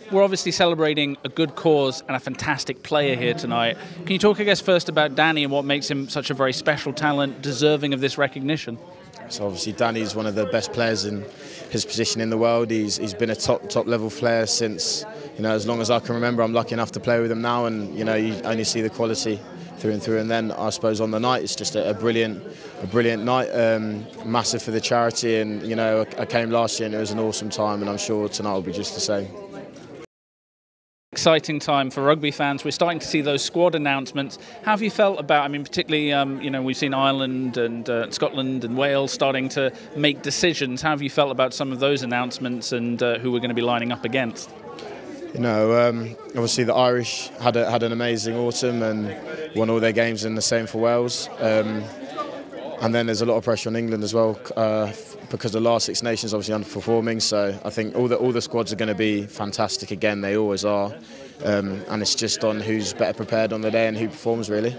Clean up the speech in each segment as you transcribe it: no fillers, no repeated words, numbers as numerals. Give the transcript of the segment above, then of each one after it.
we're obviously celebrating a good cause and a fantastic player here tonight. Can you talk, I guess, first about Danny and what makes him such a very special talent, deserving of this recognition? So obviously Danny's one of the best players in his position in the world. He's been a top level player since, as long as I can remember. I'm lucky enough to play with him now, and you only see the quality through and through. And then I suppose on the night it's just a brilliant night, massive for the charity. And I came last year and it was an awesome time, and I'm sure tonight will be just the same. Exciting time for rugby fans. We're starting to see those squad announcements. How have you felt about, particularly, we've seen Ireland and Scotland and Wales starting to make decisions. How have you felt about some of those announcements and who we're going to be lining up against? Obviously the Irish had an amazing autumn and won all their games, and the same for Wales. And then there's a lot of pressure on England as well because the last Six Nations obviously underperforming. So I think all the squads are going to be fantastic again. They always are, and it's just on who's better prepared on the day and who performs really.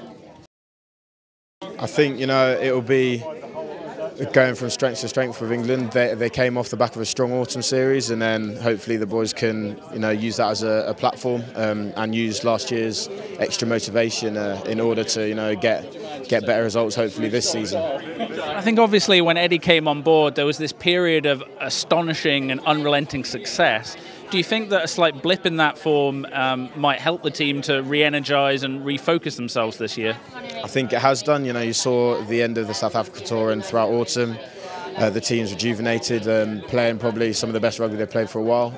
I think it'll be going from strength to strength with England. They came off the back of a strong autumn series, and then hopefully the boys can use that as a platform and use last year's extra motivation in order to get better results hopefully this season. I think obviously when Eddie came on board there was this period of astonishing and unrelenting success. Do you think that a slight blip in that form might help the team to re-energise and refocus themselves this year? I think it has done. You saw the end of the South Africa tour and throughout autumn the team's rejuvenated, playing probably some of the best rugby they've played for a while.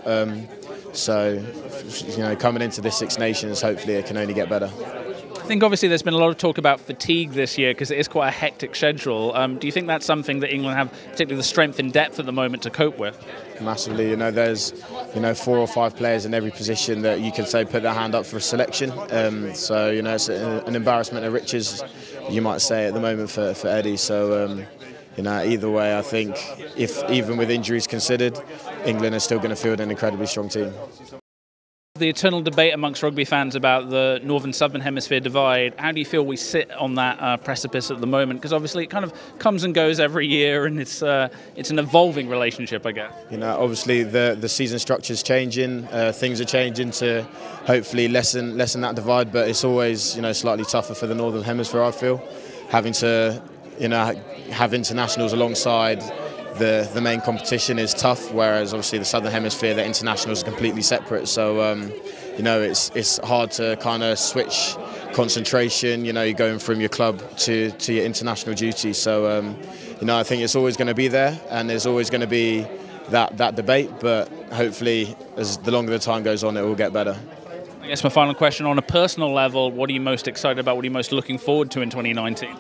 So coming into this Six Nations, hopefully it can only get better. I think obviously there's been a lot of talk about fatigue this year because it is quite a hectic schedule. Do you think that's something that England have, particularly the strength in depth at the moment, to cope with? Massively. There's 4 or 5 players in every position that you can say put their hand up for a selection. So it's an embarrassment of riches, you might say, at the moment for Eddie. So either way, I think if even with injuries considered, England are still going to field an incredibly strong team. The eternal debate amongst rugby fans about the northern-southern hemisphere divide, how do you feel we sit on that precipice at the moment? Because obviously it kind of comes and goes every year, and it's an evolving relationship, I guess. Obviously the season structure's changing, things are changing to hopefully lessen that divide, but it's always slightly tougher for the northern hemisphere, I feel, having to have internationals alongside the main competition is tough, whereas obviously the southern hemisphere, the internationals are completely separate. So it's hard to kind of switch concentration. You're going from your club to your international duty. So I think it's always going to be there, and there's always going to be that debate. But hopefully, as the longer the time goes on, it will get better. I guess my final question, on a personal level, what are you most excited about? What are you most looking forward to in 2019?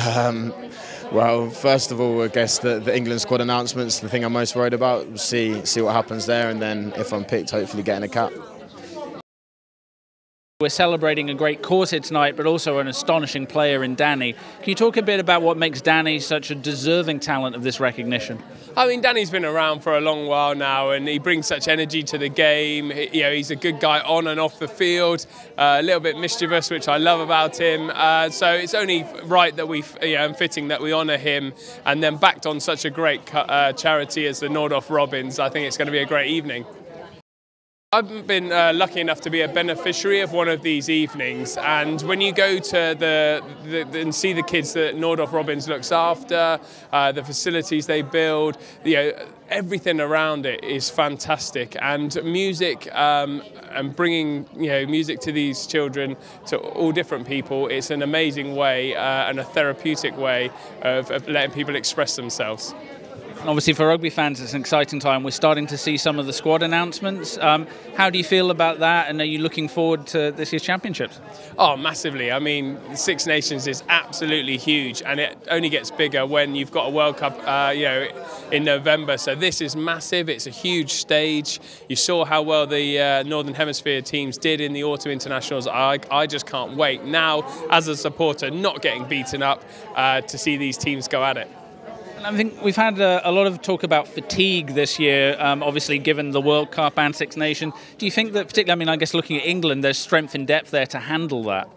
Well, first of all, I guess the England squad announcements, the thing I'm most worried about. We'll see what happens there, and then if I'm picked, hopefully getting a cap. We're celebrating a great cause here tonight, but also an astonishing player in Danny. Can you talk a bit about what makes Danny such a deserving talent of this recognition? Danny's been around for a long while now, and he brings such energy to the game. He's a good guy on and off the field, a little bit mischievous, which I love about him. So it's only right that and fitting that we honour him, and then backed on such a great charity as the Nordoff Robbins. I think it's going to be a great evening. I've been lucky enough to be a beneficiary of one of these evenings, and when you go to and see the kids that Nordoff Robbins looks after, the facilities they build, everything around it is fantastic. And music and bringing music to these children, to all different people, it's an amazing way and a therapeutic way of letting people express themselves. And obviously for rugby fans it's an exciting time. We're starting to see some of the squad announcements. How do you feel about that, and are you looking forward to this year's championships? Oh, massively. Six Nations is absolutely huge, and it only gets bigger when you've got a World Cup in November. So this is massive. It's a huge stage. You saw how well the Northern Hemisphere teams did in the Autumn Internationals. I just can't wait now, as a supporter, not getting beaten up, to see these teams go at it. I think we've had a lot of talk about fatigue this year, obviously given the World Cup and Six Nations. Do you think that, particularly, I guess looking at England, there's strength in depth there to handle that?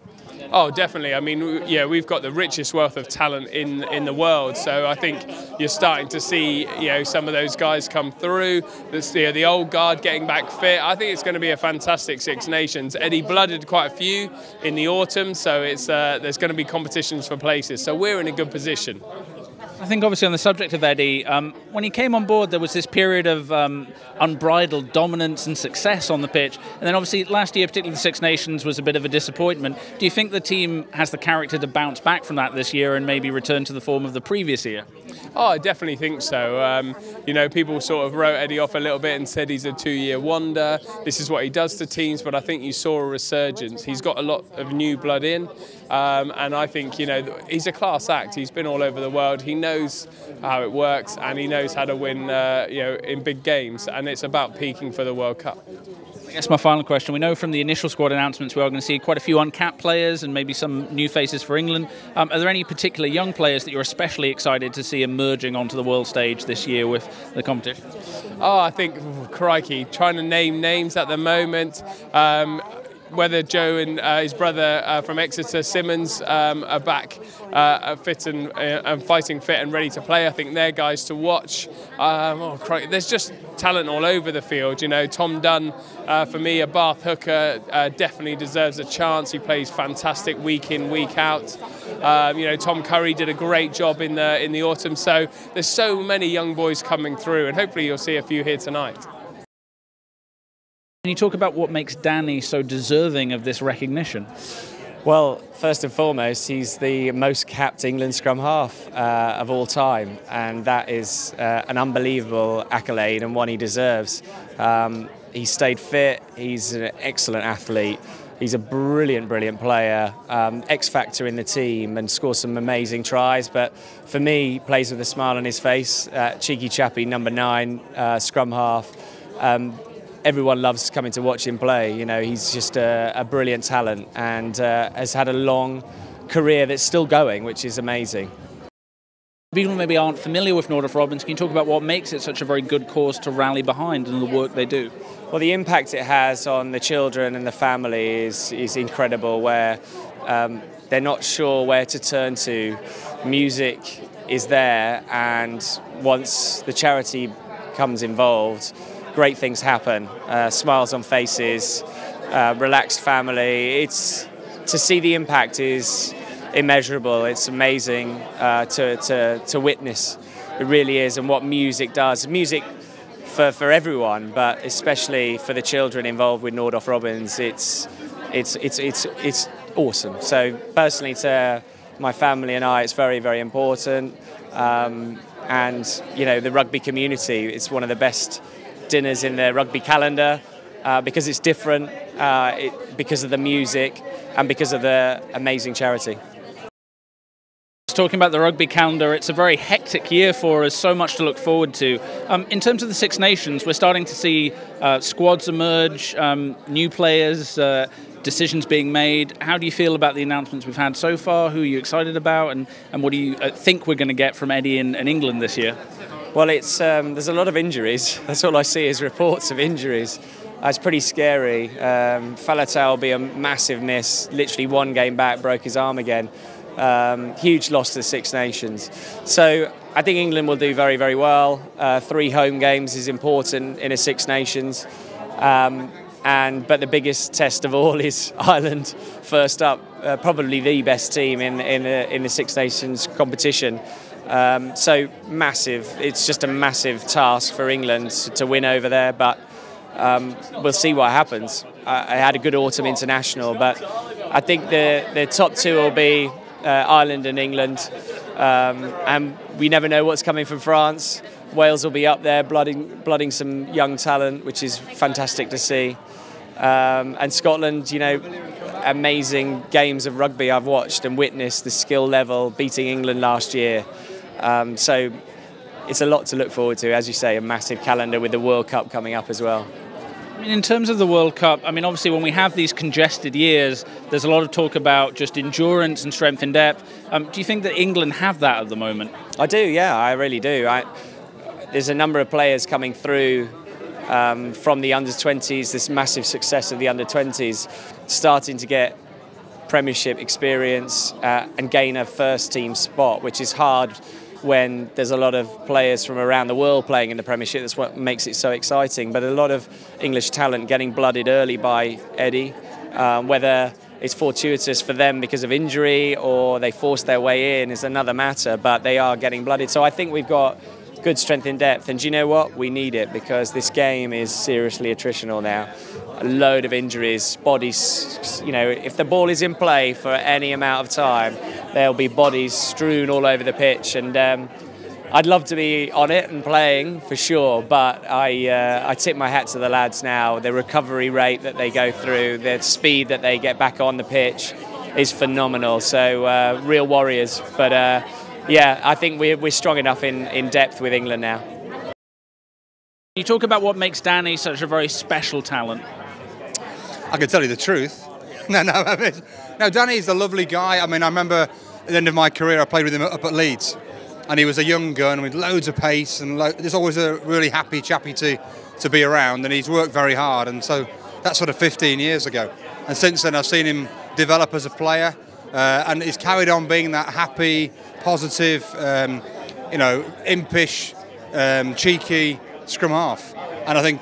Oh, definitely. I mean, yeah, we've got the richest wealth of talent in the world. So I think you're starting to see, some of those guys come through. The old guard getting back fit. I think it's going to be a fantastic Six Nations. Eddie blooded quite a few in the autumn, so there's going to be competitions for places. So we're in a good position. I think obviously on the subject of Eddie, when he came on board there was this period of unbridled dominance and success on the pitch, and then obviously last year, particularly the Six Nations, was a bit of a disappointment. Do you think the team has the character to bounce back from that this year and maybe return to the form of the previous year? Oh, I definitely think so. People sort of wrote Eddie off a little bit and said he's a 2-year wonder. This is what he does to teams, but I think you saw a resurgence. He's got a lot of new blood in, and I think, he's a class act. He's been all over the world. He knows how it works, and he knows how to win, in big games, and it's about peaking for the World Cup. I guess my final question, we know from the initial squad announcements we are going to see quite a few uncapped players and maybe some new faces for England. Are there any particular young players that you're especially excited to see emerging onto the world stage this year with the competition? Oh, I think, crikey, trying to name names at the moment. Whether Joe and his brother from Exeter, Simmons, are back fit and fighting fit and ready to play, I think they're guys to watch. There's just talent all over the field. Tom Dunn, for me, a Bath hooker, definitely deserves a chance. He plays fantastic week in, week out. Tom Curry did a great job in the autumn. So there's so many young boys coming through, and hopefully you'll see a few here tonight. Can you talk about what makes Danny so deserving of this recognition? Well, first and foremost, he's the most capped England scrum half of all time, and that is an unbelievable accolade and one he deserves. He stayed fit, he's an excellent athlete, he's a brilliant player, X-factor in the team, and scores some amazing tries, but for me, he plays with a smile on his face. Cheeky chappy, number 9, scrum half. Everyone loves coming to watch him play. He's just a brilliant talent and has had a long career that's still going, which is amazing. People maybe aren't familiar with Nordoff Robbins. Can you talk about what makes it such a very good cause to rally behind and the work they do? Well, the impact it has on the children and the family is incredible, where they're not sure where to turn to. Music is there, and once the charity becomes involved, great things happen, smiles on faces, relaxed family. To see the impact is immeasurable. It's amazing to witness. It really is, and what music does. Music for everyone, but especially for the children involved with Nordoff Robbins. It's awesome. So personally, to my family and I, it's very, very important. And the rugby community, it's one of the best dinners in the rugby calendar because it's different, because of the music and because of the amazing charity. Talking about the rugby calendar, it's a very hectic year for us, so much to look forward to. In terms of the Six Nations, we're starting to see squads emerge, new players, decisions being made. How do you feel about the announcements we've had so far? Who are you excited about, and what do you think we're going to get from Eddie and England this year? Well, there's a lot of injuries. That's all I see is reports of injuries. It's pretty scary. Faletau will be a massive miss. Literally one game back, broke his arm again. Huge loss to the Six Nations. So I think England will do very, very well. 3 home games is important in a Six Nations. But the biggest test of all is Ireland first up, probably the best team in the Six Nations competition. So massive. It's just a massive task for England to win over there, but we'll see what happens. I had a good autumn international, but I think the top 2 will be Ireland and England, and we never know what's coming from France. Wales will be up there blooding some young talent, which is fantastic to see. And Scotland, amazing games of rugby I've watched and witnessed, the skill level, beating England last year. So it's a lot to look forward to. As you say, a massive calendar with the World Cup coming up as well. In terms of the World Cup, obviously when we have these congested years, there's a lot of talk about just endurance and strength in depth. Do you think that England have that at the moment? I do, yeah, I really do. There's a number of players coming through from the under-20s, this massive success of the under-20s, starting to get Premiership experience and gain a first team spot, which is hard when there's a lot of players from around the world playing in the Premiership. That's what makes it so exciting. But a lot of English talent getting blooded early by Eddie, whether it's fortuitous for them because of injury or they force their way in is another matter, but they are getting blooded. So I think we've got good strength in depth, and do you know what? We need it, because this game is seriously attritional now. A load of injuries, bodies, you know, if the ball is in play for any amount of time, there'll be bodies strewn all over the pitch, and I'd love to be on it and playing for sure, but I tip my hat to the lads now. The recovery rate that they go through, the speed that they get back on the pitch is phenomenal. So real warriors, but yeah, I think we're strong enough in depth with England now. You talk about what makes Danny such a very special talent. I can tell you the truth. No, Danny's a lovely guy. I mean, I remember at the end of my career, I played with him up at Leeds, and he was a young gun with loads of pace, and there's always a really happy chappy to be around, and he's worked very hard, and so that's sort of 15 years ago. And since then, I've seen him develop as a player, and he's carried on being that happy, positive, you know, impish, cheeky scrum half, and I think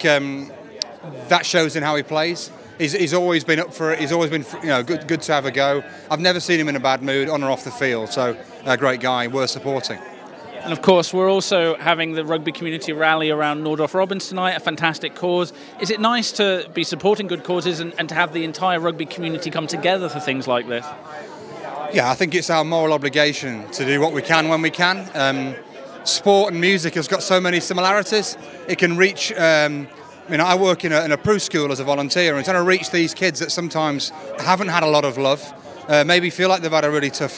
that shows in how he plays. He's always been up for it. He's always been, you know, good to have a go. I've never seen him in a bad mood, on or off the field. So a great guy, worth supporting. And of course, we're also having the rugby community rally around Nordoff Robbins tonight, a fantastic cause. Is it nice to be supporting good causes and to have the entire rugby community come together for things like this? Yeah, I think it's our moral obligation to do what we can when we can. Sport and music has got so many similarities. It can reach. You know, I work in a Prus school as a volunteer, and trying to reach these kids that sometimes haven't had a lot of love, maybe feel like they've had a really tough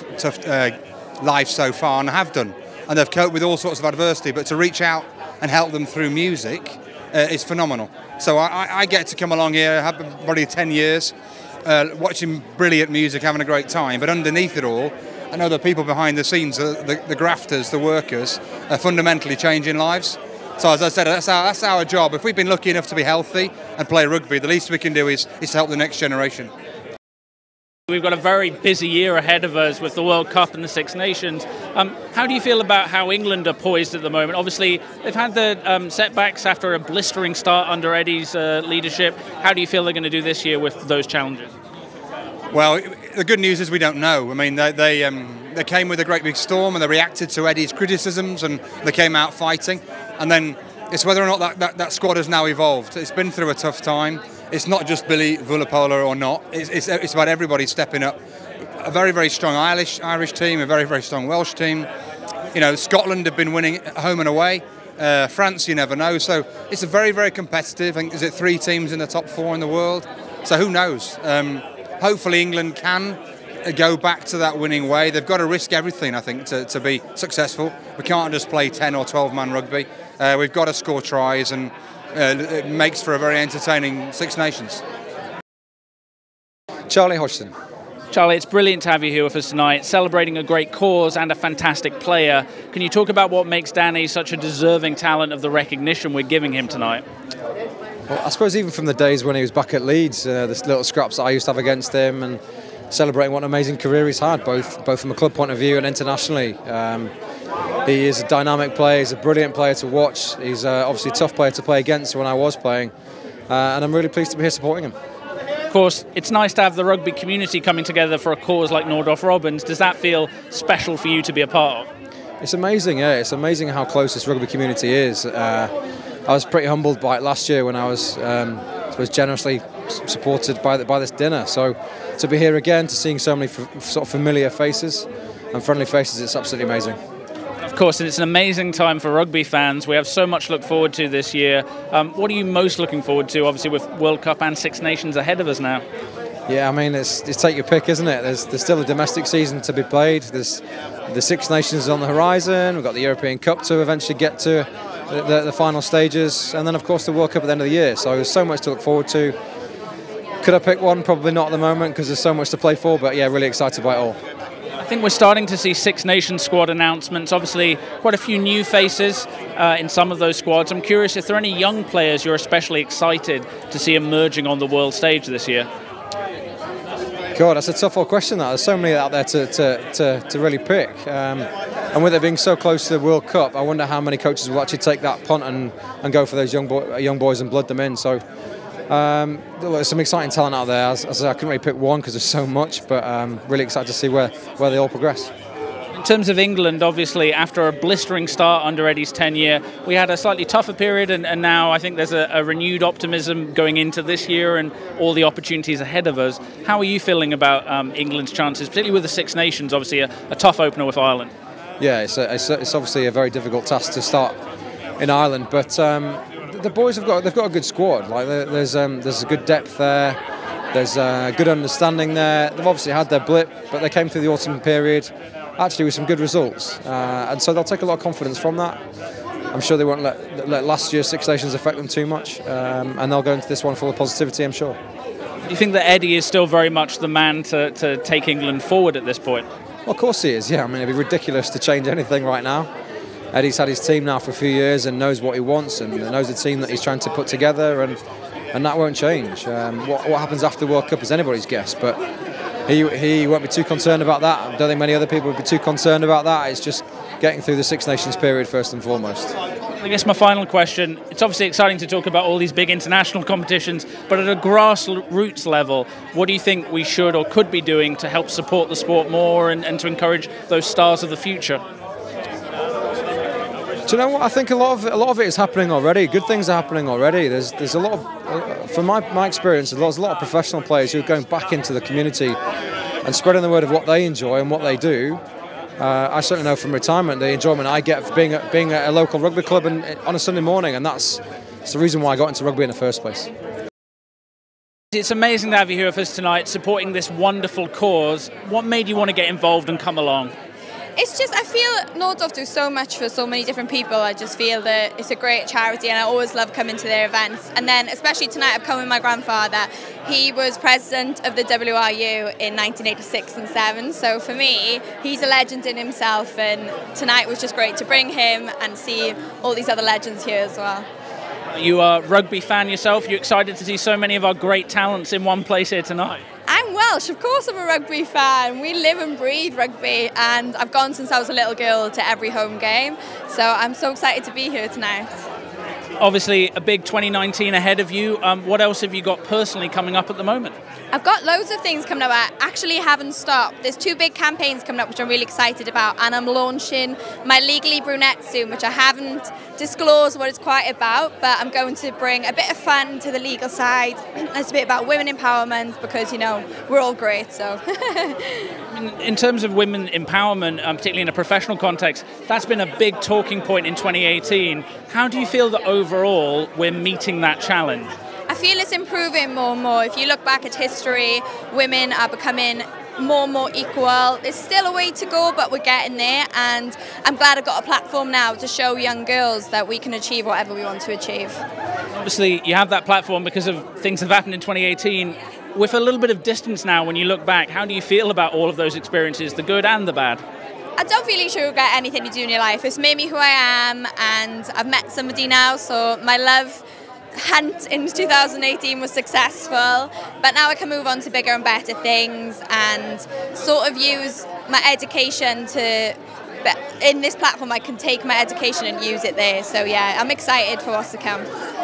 life so far, and have done, and they've coped with all sorts of adversity, but to reach out and help them through music is phenomenal. So I get to come along here, have probably 10 years, watching brilliant music, having a great time, but underneath it all, I know the people behind the scenes, the grafters, the workers, are fundamentally changing lives. So as I said, that's our job. If we've been lucky enough to be healthy and play rugby, the least we can do is to help the next generation. We've got a very busy year ahead of us with the World Cup and the Six Nations. How do you feel about how England are poised at the moment? Obviously, they've had the setbacks after a blistering start under Eddie's leadership. How do you feel they're going to do this year with those challenges? Well, the good news is we don't know. I mean, they came with a great big storm, and they reacted to Eddie's criticisms, and they came out fighting. And then it's whether or not that squad has now evolved. It's been through a tough time. It's not just Billy Vunipola or not. It's about everybody stepping up. A very, very strong Irish team, a very, very strong Welsh team. You know, Scotland have been winning home and away. France, you never know. So it's a very, very competitive. I think, is it 3 teams in the top 4 in the world? So who knows? Hopefully England can go back to that winning way. They've got to risk everything, I think, to be successful. We can't just play 10 or 12-man rugby. We've got to score tries, and it makes for a very entertaining Six Nations. Charlie Hodgson. Charlie, it's brilliant to have you here with us tonight, celebrating a great cause and a fantastic player. Can you talk about what makes Danny such a deserving talent of the recognition we're giving him tonight? Well, I suppose even from the days when he was back at Leeds, the little scraps that I used to have against him, and celebrating what an amazing career he's had, both from a club point of view and internationally. He is a dynamic player, he's a brilliant player to watch, he's obviously a tough player to play against when I was playing, and I'm really pleased to be here supporting him. Of course, it's nice to have the rugby community coming together for a cause like Nordoff Robbins. Does that feel special for you to be a part of? It's amazing, yeah, it's amazing how close this rugby community is. I was pretty humbled by it last year when I was generously supported by this dinner. So to be here again, to seeing so many sort of familiar faces and friendly faces, it's absolutely amazing. Of course, and it's an amazing time for rugby fans. We have so much to look forward to this year. What are you most looking forward to, obviously, with World Cup and Six Nations ahead of us now? Yeah, I mean, it's take your pick, isn't it? There's still a domestic season to be played. There's the Six Nations on the horizon. We've got the European Cup to eventually get to the final stages, and then, of course, the World Cup at the end of the year. So there's so much to look forward to. Could I pick one? Probably not at the moment, because there's so much to play for, but yeah, really excited by it all. I think we're starting to see Six Nations squad announcements. Obviously, quite a few new faces in some of those squads. I'm curious if there are any young players you're especially excited to see emerging on the world stage this year. God, that's a tough old question. There's so many out there to really pick. And with it being so close to the World Cup, I wonder how many coaches will actually take that punt and go for those young boys and blood them in. So there's some exciting talent out there. As I said, I couldn't really pick one because there's so much, but really excited to see where they all progress. In terms of England, obviously, after a blistering start under Eddie's tenure, we had a slightly tougher period, and now I think there's a renewed optimism going into this year and all the opportunities ahead of us. How are you feeling about England's chances, particularly with the Six Nations, obviously a tough opener with Ireland? Yeah, it's obviously a very difficult task to start in Ireland, but the boys they've got a good squad. Like there's a good depth there. There's a good understanding there. They've obviously had their blip, but they came through the autumn period actually with some good results, and so they'll take a lot of confidence from that. I'm sure they won't let last year's Six Nations affect them too much, and they'll go into this one full of positivity, I'm sure. Do you think that Eddie is still very much the man to take England forward at this point? Well, of course he is, yeah. I mean, it'd be ridiculous to change anything right now. Eddie's had his team now for a few years and knows what he wants and knows the team that he's trying to put together, and that won't change. What happens after the World Cup is anybody's guess, but he won't be too concerned about that. I don't think many other people would be too concerned about that. It's just getting through the Six Nations period first and foremost. I guess my final question, it's obviously exciting to talk about all these big international competitions, but at a grassroots level, what do you think we should or could be doing to help support the sport more and to encourage those stars of the future? Do you know what? I think a lot of it is happening already. Good things are happening already. There's a lot of, from my experience, there's a lot of professional players who are going back into the community and spreading the word of what they enjoy and what they do. I certainly know from retirement the enjoyment I get for being at a local rugby club on a Sunday morning, and that's the reason why I got into rugby in the first place. It's amazing to have you here with us tonight, supporting this wonderful cause. What made you want to get involved and come along? It's just, I feel Nordoff do so much for so many different people. I just feel that it's a great charity, and I always love coming to their events. And then, especially tonight, I've come with my grandfather. He was president of the WRU in 1986 and 7. So for me, he's a legend in himself. And tonight was just great to bring him and see all these other legends here as well. You are a rugby fan yourself. You're excited to see so many of our great talents in one place here tonight. I'm Welsh, of course I'm a rugby fan. We live and breathe rugby, and I've gone since I was a little girl to every home game. So I'm so excited to be here tonight. Obviously, a big 2019 ahead of you. What else have you got personally coming up at the moment? I've got loads of things coming up. I actually haven't stopped. There's 2 big campaigns coming up which I'm really excited about, and I'm launching my Legally Brunette soon, which I haven't disclosed what it's quite about, but I'm going to bring a bit of fun to the legal side. It's a bit about women empowerment because, you know, we're all great, so. In terms of women empowerment, particularly in a professional context, that's been a big talking point in 2018. How do you feel that overall we're meeting that challenge? I feel it's improving more and more. If you look back at history, women are becoming more and more equal. There's still a way to go, but we're getting there, and I'm glad I've got a platform now to show young girls that we can achieve whatever we want to achieve. Obviously, you have that platform because of things that have happened in 2018. With a little bit of distance now, when you look back, how do you feel about all of those experiences, the good and the bad? I don't feel you should regret anything you do in your life. It's made me who I am, and I've met somebody now, so my love hunt in 2018 was successful, but now I can move on to bigger and better things and sort of use my education in this platform. I can take my education and use it there, so yeah, I'm excited for what's to come.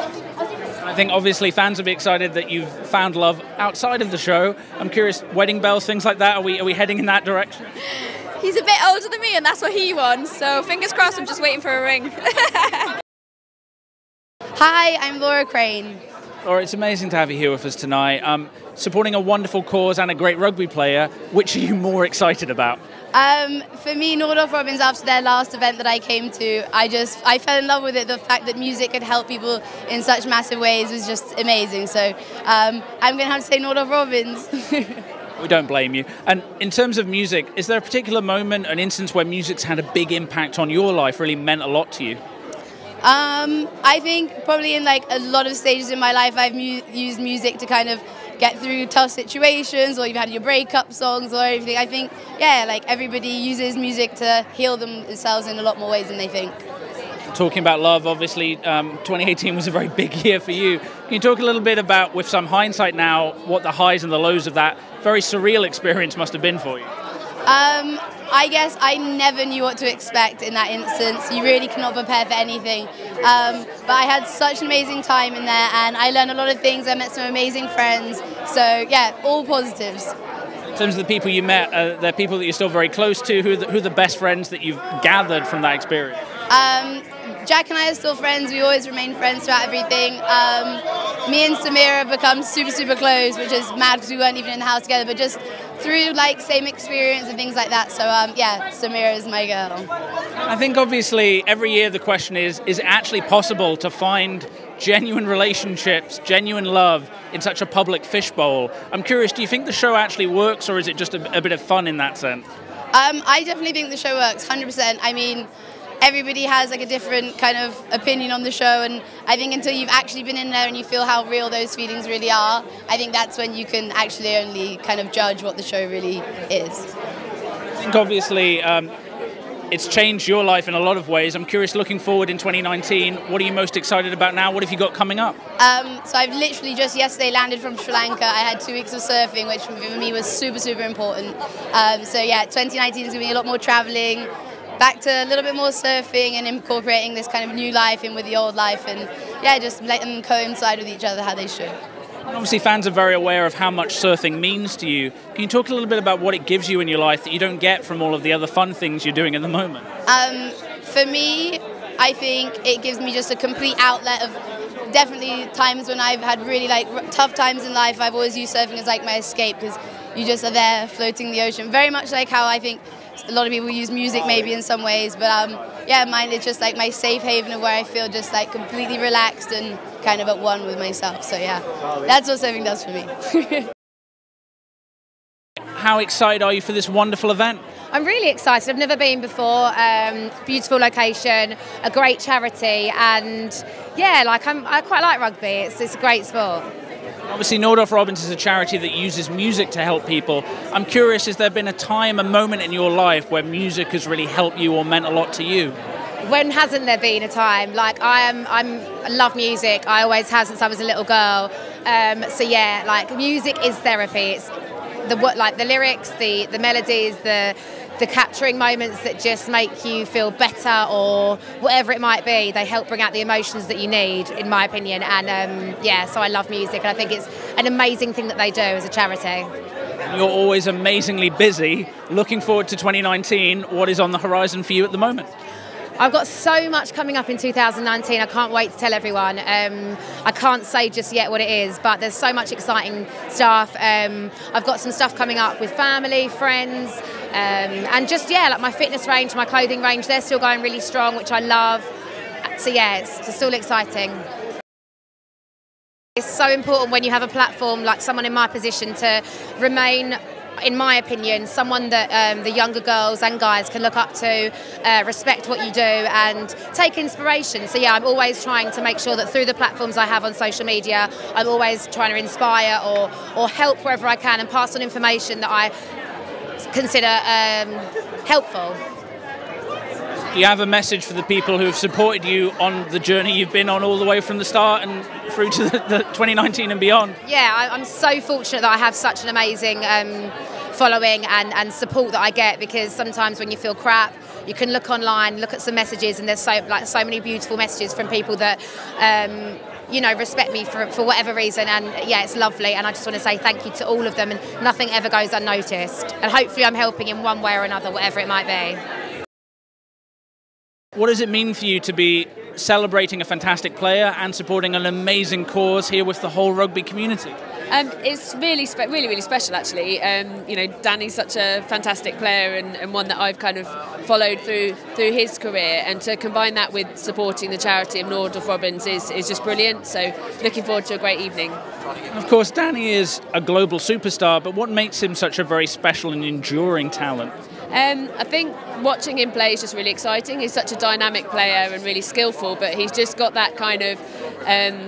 I think obviously fans will be excited that you've found love outside of the show. I'm curious, wedding bells, things like that, are we heading in that direction? He's a bit older than me and that's what he wants, so fingers crossed, I'm just waiting for a ring. Hi, I'm Laura Crane. Laura, it's amazing to have you here with us tonight. Supporting a wonderful cause and a great rugby player, which are you more excited about? For me, Nordoff Robbins, after their last event that I came to, I fell in love with it. The fact that music could help people in such massive ways was just amazing. So I'm going to have to say Nordoff Robbins. We don't blame you. And in terms of music, is there a particular moment, an instance where music's had a big impact on your life, really meant a lot to you? I think probably in like a lot of stages in my life, I've used music to kind of get through tough situations, or you've had your breakup songs or everything. I think, yeah, like everybody uses music to heal themselves in a lot more ways than they think. talking about love, obviously 2018 was a very big year for you. Can you talk a little bit about, with some hindsight now, what the highs and the lows of that very surreal experience must have been for you? I guess I never knew what to expect in that instance. You really cannot prepare for anything. But I had such an amazing time in there, and I learned a lot of things. I met some amazing friends. So yeah, all positives. In terms of the people you met, they're people that you're still very close to. Who are the best friends that you've gathered from that experience? Jack and I are still friends. We always remain friends throughout everything. Me and Samira have become super, super close, which is mad because we weren't even in the house together, but just through like same experience and things like that. So yeah, Samira is my girl. I think obviously every year the question is it actually possible to find genuine relationships, genuine love in such a public fishbowl? I'm curious, do you think the show actually works, or is it just a bit of fun in that sense? I definitely think the show works, 100%. I mean, everybody has like a different kind of opinion on the show, and I think until you've actually been in there and you feel how real those feelings really are, I think that's when you can actually only kind of judge what the show really is. I think obviously it's changed your life in a lot of ways. I'm curious, looking forward in 2019, what are you most excited about now? What have you got coming up? So I've literally just yesterday landed from Sri Lanka. I had 2 weeks of surfing, which for me was super, super important. So yeah, 2019 is going to be a lot more traveling, back to a little bit more surfing and incorporating this kind of new life in with the old life, and yeah, just let them coincide with each other how they should. Obviously fans are very aware of how much surfing means to you. Can you talk a little bit about what it gives you in your life that you don't get from all of the other fun things you're doing at the moment? For me, I think it gives me just a complete outlet of definitely times when I've had really like tough times in life. I've always used surfing as like my escape, because you just are there floating in the ocean. Very much like how I think a lot of people use music maybe in some ways, but yeah, mine is just like my safe haven of where I feel just like completely relaxed and kind of at one with myself. So yeah, that's what surfing does for me. How excited are you for this wonderful event? I'm really excited. I've never been before. Beautiful location, a great charity, and yeah, like I quite like rugby. It's a great sport. Obviously, Nordoff Robbins is a charity that uses music to help people. I'm curious, has there been a time, a moment in your life where music has really helped you or meant a lot to you? When hasn't there been a time? Like I love music. I always have since I was a little girl. So yeah, like music is therapy. It's the lyrics, the melodies, the capturing moments that just make you feel better, or whatever it might be. They help bring out the emotions that you need, in my opinion. And yeah, so I love music, and I think it's an amazing thing that they do as a charity. You're always amazingly busy. Looking forward to 2019. What is on the horizon for you at the moment? I've got so much coming up in 2019. I can't wait to tell everyone. I can't say just yet what it is, but there's so much exciting stuff. I've got some stuff coming up with family, friends, and just, yeah, like my fitness range, my clothing range, they're still going really strong, which I love. So yeah, it's still exciting. It's so important when you have a platform like someone in my position to remain, in my opinion, someone that the younger girls and guys can look up to, respect what you do and take inspiration. So yeah, I'm always trying to make sure that through the platforms I have on social media, I'm always trying to inspire or help wherever I can and pass on information that I consider helpful. Do you have a message for the people who have supported you on the journey you've been on all the way from the start and through to the 2019 and beyond? Yeah, I'm so fortunate that I have such an amazing following and support that I get, because sometimes when you feel crap, you can look online, look at some messages, and there's so many beautiful messages from people that respect me for whatever reason, and yeah, it's lovely, and I just want to say thank you to all of them, and nothing ever goes unnoticed, and hopefully I'm helping in one way or another, whatever it might be. What does it mean for you to be celebrating a fantastic player and supporting an amazing cause here with the whole rugby community? It's really special, actually. Danny's such a fantastic player and one that I've kind of followed through his career, and to combine that with supporting the charity of Nordoff Robbins is just brilliant. So looking forward to a great evening. Of course, Danny is a global superstar, but what makes him such a very special and enduring talent? I think watching him play is just really exciting. He's such a dynamic player and really skillful, but he's just got that kind of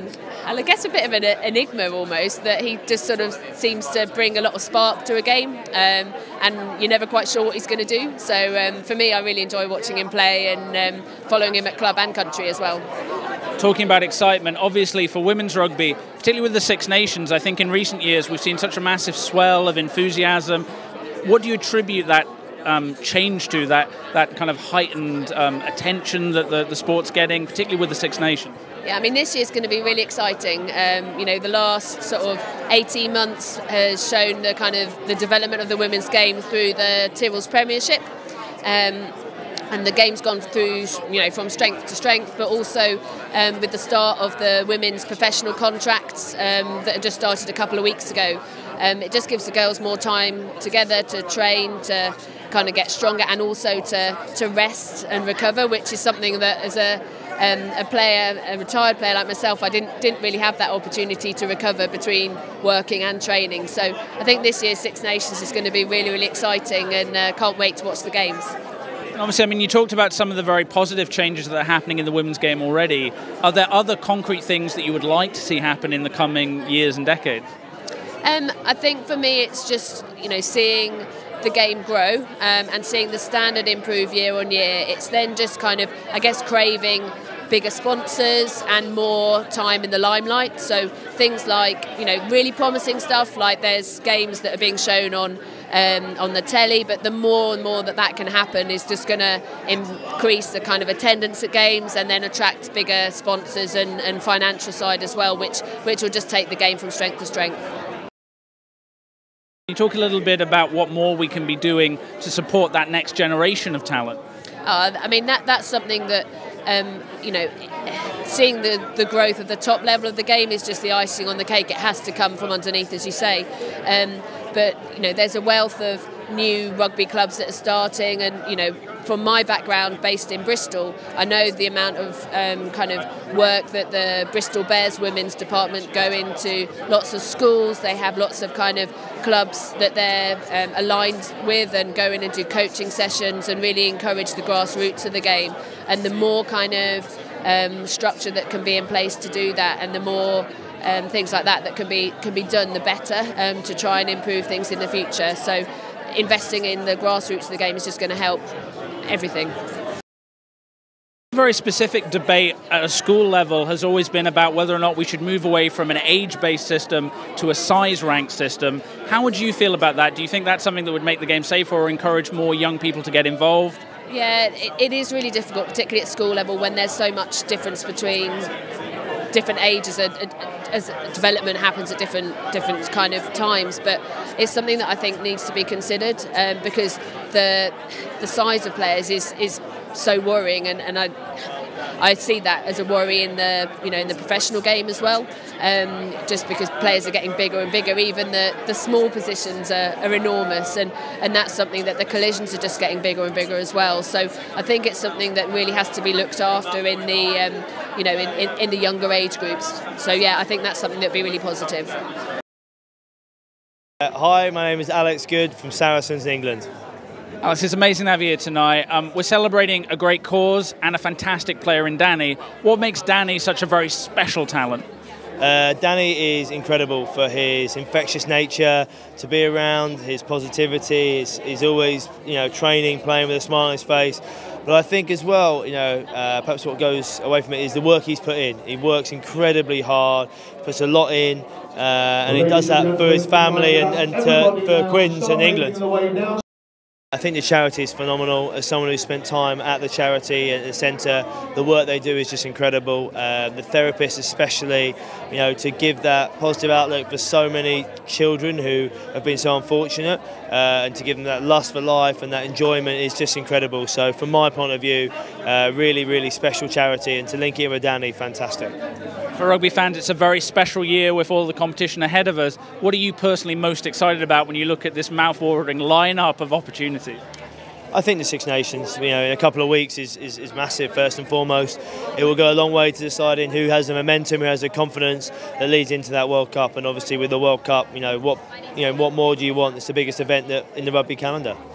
I guess a bit of an enigma almost, that he just sort of seems to bring a lot of spark to a game, and you're never quite sure what he's going to do. So for me, I really enjoy watching him play and following him at club and country as well. Talking about excitement, obviously for women's rugby, particularly with the Six Nations, I think in recent years we've seen such a massive swell of enthusiasm. What do you attribute that change to, that kind of heightened attention that the sport's getting, particularly with the Six Nations? Yeah, I mean, this year's going to be really exciting. The last sort of 18 months has shown the kind of the development of the women's game through the Tyrrell's Premiership. And the game's gone through, from strength to strength, but also with the start of the women's professional contracts that had just started a couple of weeks ago. It just gives the girls more time together to train, to kind of get stronger, and also to rest and recover, which is something that as a retired player like myself, I didn't really have that opportunity to recover between working and training. So I think this year's Six Nations is going to be really, really exciting, and can't wait to watch the games. Obviously, I mean, you talked about some of the very positive changes that are happening in the women's game already. Are there other concrete things that you would like to see happen in the coming years and decades? I think for me it's just, seeing the game grow and seeing the standard improve year on year. It's then just kind of, I guess, craving bigger sponsors and more time in the limelight. So things like, really promising stuff, like there's games that are being shown on the telly, but the more and more that can happen is just going to increase the kind of attendance at games, and then attract bigger sponsors and financial side as well, which will just take the game from strength to strength. Can you talk a little bit about what more we can be doing to support that next generation of talent? I mean, that's something that, seeing the growth of the top level of the game is just the icing on the cake. It has to come from underneath, as you say. But there's a wealth of new rugby clubs that are starting, and from my background based in Bristol, I know the amount of kind of work that the Bristol Bears women's department go into lots of schools. They have lots of kind of clubs that they're aligned with, and go in and do coaching sessions and really encourage the grassroots of the game. And the more kind of structure that can be in place to do that, and the more things like that can be done, the better, to try and improve things in the future. So investing in the grassroots of the game is just going to help everything. A very specific debate at a school level has always been about whether or not we should move away from an age-based system to a size-ranked system. How would you feel about that? Do you think that's something that would make the game safer or encourage more young people to get involved? Yeah, it is really difficult, particularly at school level, when there's so much difference between different ages as development happens at different kind of times. But it's something that I think needs to be considered, because the size of players is so worrying, and I see that as a worry in the in the professional game as well, just because players are getting bigger and bigger. Even the small positions are enormous, and that's something that the collisions are just getting bigger and bigger as well. So I think it's something that really has to be looked after in the in the younger age groups. So yeah, I think that's something that would be really positive. Hi, my name is Alex Good from Saracens in England. Alex, it's amazing to have you here tonight. We're celebrating a great cause and a fantastic player in Danny. What makes Danny such a very special talent? Danny is incredible for his infectious nature, to be around, his positivity. He's always, training, playing with a smile on his face. But I think as well, perhaps what goes away from it is the work he's put in. He works incredibly hard, puts a lot in, and he does that for his family and for Quins and England. I think the charity is phenomenal. As someone who's spent time at the charity at the centre, the work they do is just incredible. The therapists especially, to give that positive outlook for so many children who have been so unfortunate, and to give them that lust for life and that enjoyment is just incredible. So from my point of view, really, really special charity, and to link it with Danny, fantastic. For rugby fans, it's a very special year with all the competition ahead of us. What are you personally most excited about when you look at this mouth-watering lineup of opportunities? I think the Six Nations, in a couple of weeks is massive, first and foremost. It will go a long way to deciding who has the momentum, who has the confidence that leads into that World Cup. And obviously with the World Cup, what more do you want? It's the biggest event in the rugby calendar.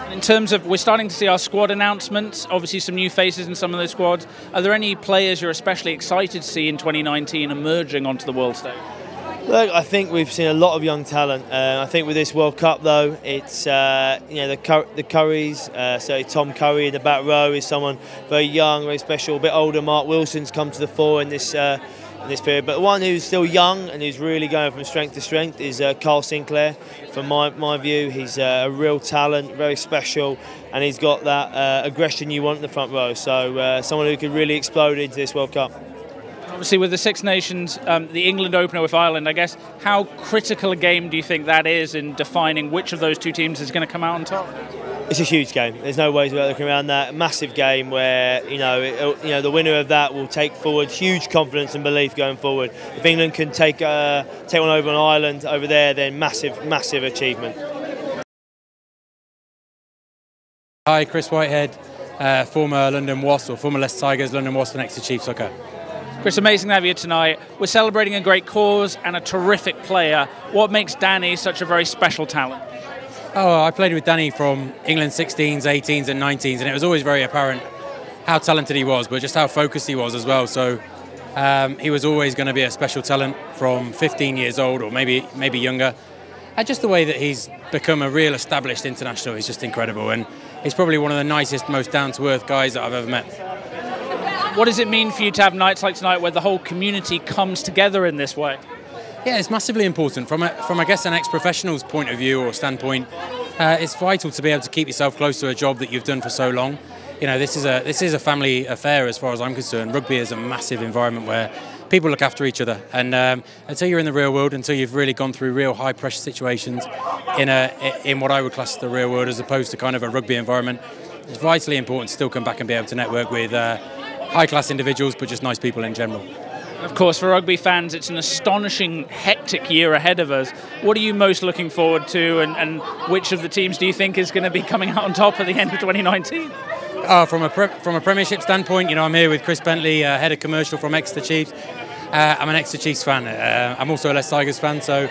In terms of, we're starting to see our squad announcements, obviously some new faces in some of those squads. Are there any players you're especially excited to see in 2019 emerging onto the world stage? Look, I think we've seen a lot of young talent. I think with this World Cup, though, it's the Currys. So Tom Curry in the back row is someone very young, very special, a bit older. Mark Wilson's come to the fore in this period. But one who's still young and who's really going from strength to strength is Carl Sinclair. From my view, he's a real talent, very special, and he's got that aggression you want in the front row. So someone who could really explode into this World Cup. Obviously, with the Six Nations, the England opener with Ireland, I guess, how critical a game do you think that is in defining which of those two teams is going to come out on top? It's a huge game. There's no ways about looking around that. A massive game where the winner of that will take forward huge confidence and belief going forward. If England can take one over on Ireland over there, then massive achievement. Hi, Chris Whitehead, former London Wasps, or former Leicester Tigers, London Wasps, and ex-Chief Soccer. Chris, amazing to have you tonight. We're celebrating a great cause and a terrific player. What makes Danny such a very special talent? Oh, I played with Danny from England 16s, 18s and 19s, and it was always very apparent how talented he was, but just how focused he was as well. So he was always going to be a special talent from 15 years old or maybe younger. And just the way that he's become a real established international is just incredible, and he's probably one of the nicest, most down-to-earth guys that I've ever met. What does it mean for you to have nights like tonight where the whole community comes together in this way? Yeah, it's massively important. From I guess, an ex-professional's point of view or standpoint, it's vital to be able to keep yourself close to a job that you've done for so long. You know, this is a family affair as far as I'm concerned. Rugby is a massive environment where people look after each other, and until you're in the real world, until you've really gone through real high-pressure situations in what I would class as the real world as opposed to kind of a rugby environment, it's vitally important to still come back and be able to network with high-class individuals, but just nice people in general. Of course, for rugby fans, it's an astonishing, hectic year ahead of us. What are you most looking forward to, and which of the teams do you think is going to be coming out on top at the end of 2019? From a Premiership standpoint, I'm here with Chris Bentley, head of commercial from Exeter Chiefs. I'm an Exeter Chiefs fan. I'm also a Leicester Tigers fan. So,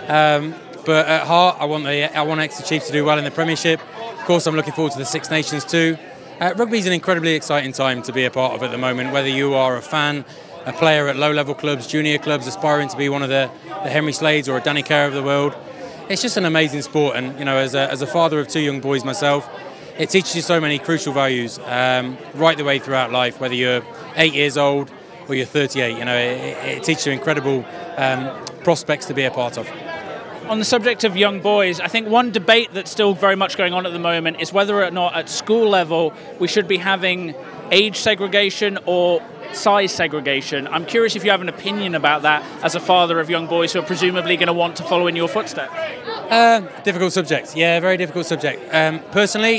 but at heart, I want Exeter Chiefs to do well in the Premiership. Of course, I'm looking forward to the Six Nations too. Rugby is an incredibly exciting time to be a part of at the moment, whether you are a fan, a player at low-level clubs, junior clubs, aspiring to be one of the Henry Slades or a Danny Kerr of the world. It's just an amazing sport, and as a father of two young boys myself, it teaches you so many crucial values right the way throughout life, whether you're 8 years old or you're 38. It teaches you incredible prospects to be a part of. On the subject of young boys, I think one debate that's still very much going on at the moment is whether or not at school level we should be having age segregation or size segregation. I'm curious if you have an opinion about that as a father of young boys who are presumably going to want to follow in your footsteps. Difficult subject. Yeah, very difficult subject. Personally,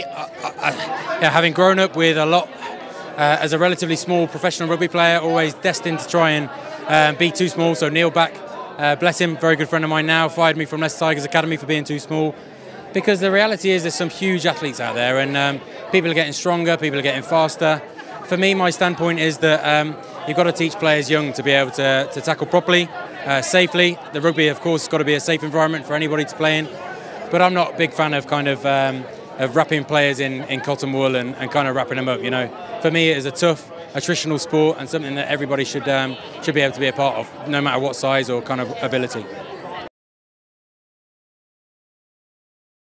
having grown up with a lot as a relatively small professional rugby player, always destined to try and be too small. So Neil Back, bless him, very good friend of mine now, fired me from Leicester Tigers Academy for being too small. Because the reality is there's some huge athletes out there, and people are getting stronger, people are getting faster. For me, my standpoint is that you've got to teach players young to be able to tackle properly, safely. The rugby, of course, has got to be a safe environment for anybody to play in. But I'm not a big fan of kind of wrapping players in cotton wool and kind of wrapping them up. For me, it is a tough, attritional sport and something that everybody should be able to be a part of, no matter what size or kind of ability.